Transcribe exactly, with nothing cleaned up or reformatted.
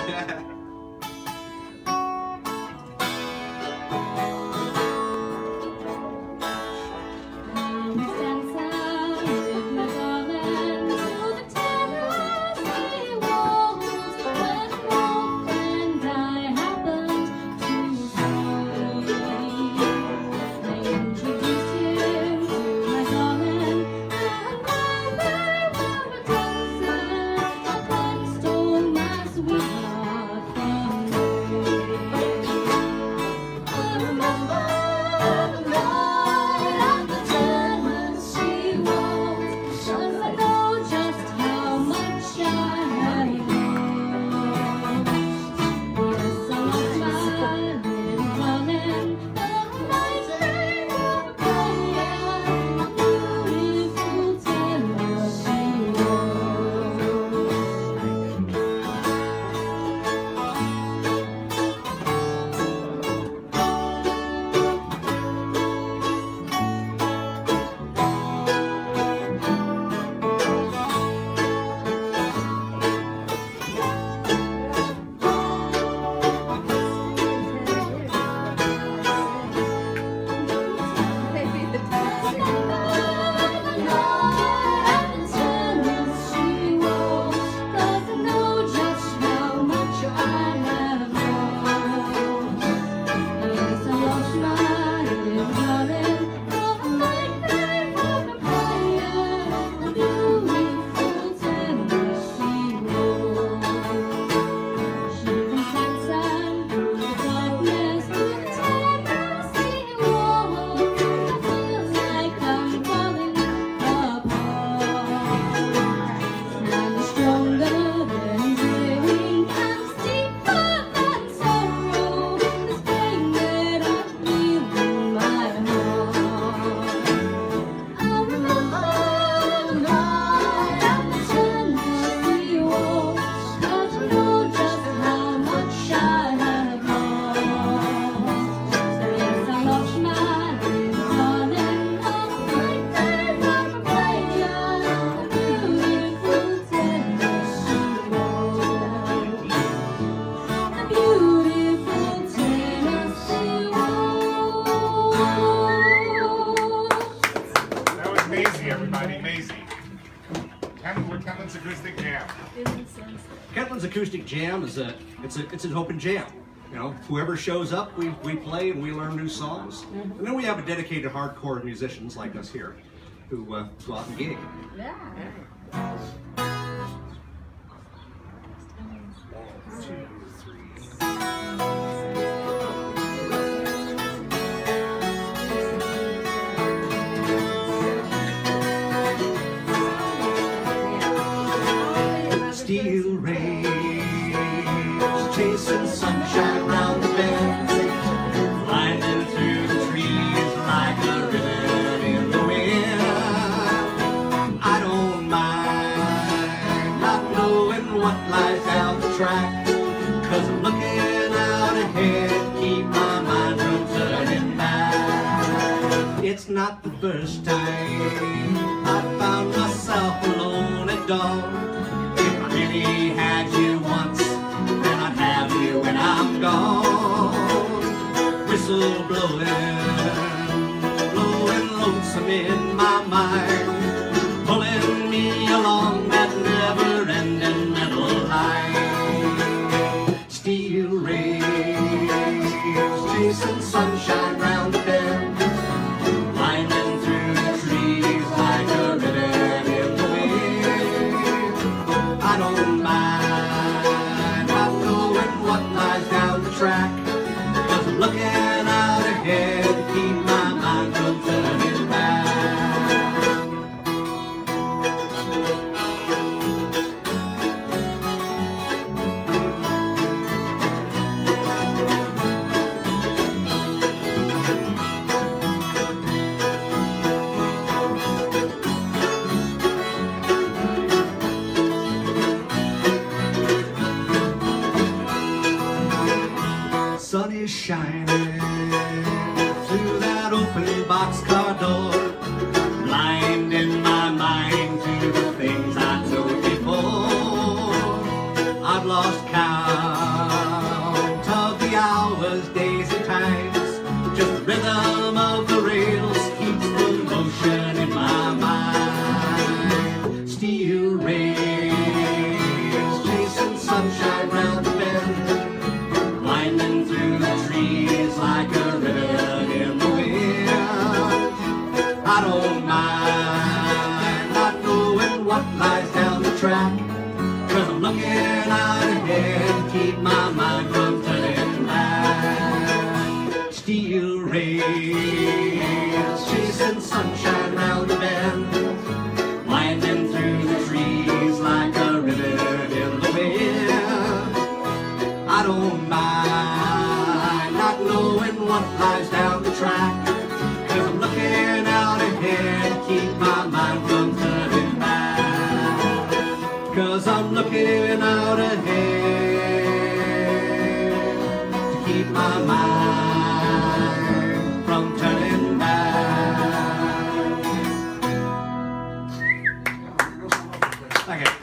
Kentlands Acoustic Jam. Kentlands Acoustic Jam is a it's a it's an open jam. You know, whoever shows up, we we play and we learn new songs. Mm-hmm. And then we have a dedicated hardcore musicians like us here, who uh, go out and gig. Yeah. yeah. One, two, three. Steel rays chasing sunshine round the bend, blinding through the trees like a ribbon in the wind. I don't mind not knowing what lies down the track, 'cause I'm looking out ahead, keep my mind from turning back. It's not the first time I found myself alone at dawn. Really had you once, then I'd have you when I'm gone. Whistle blowing, blowing lonesome in my mind, pulling me along that never-ending metal line. Steel rays chasing sunshine round the bend, blinding through the trees like a ribbon in the wind. I don't mind not knowing what lies down the track, 'cause I'm looking out ahead to keep my mind from turning back. Sun is shining through that open boxcar door, blinding my mind to the things I know before. I've lost count count of the hours, days and times. Just the rhythm of the rails keeps the motion in my mind. Steel rails chasing sunshine round the bend, winding through the trees like a ribbon in the wind. I don't mind not knowing what lies down the track, 'cause I'm looking out ahead to keep my mind from turning back. Steel rails chasing sunshine round the bend, winding through the trees like a ribbon in the wind. I don't mind not knowing what lies down the track, 'cause I'm looking out ahead to keep my mind from turning back. 'Cause I'm looking out ahead to keep my mind from turning back. Thank you.